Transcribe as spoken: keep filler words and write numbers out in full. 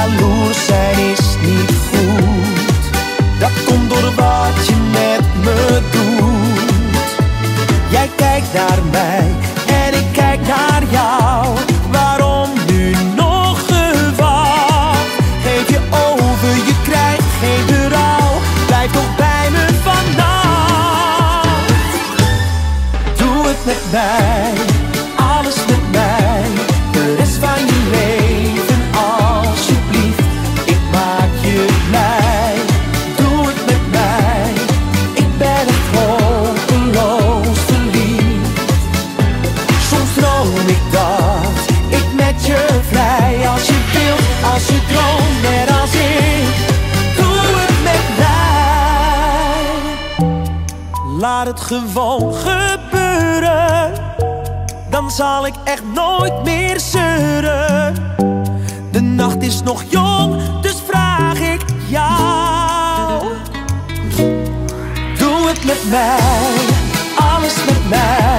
Jaloers zijn is niet goed, dat komt door wat je met me doet. Jij kijkt naar mij en ik kijk naar jou. Waarom nu nog gewacht? Geef je over, je krijgt geen berouw. Blijf toch bij me vannacht. Doe het met mij, alles met mij. De rest van je leven, alsjeblieft. Ik maak je blij. Doe het met mij, ik ben echt hopeloos verliefd. Soms droom ik dat ik met je vrij. Als je wilt, als je droomt net als ik. Doe het met mij. Laat het gewoon gebeuren, dan zal ik echt nooit meer zeuren. De nacht is nog jong, dus vraag ik jou. Doe het met mij, alles met mij.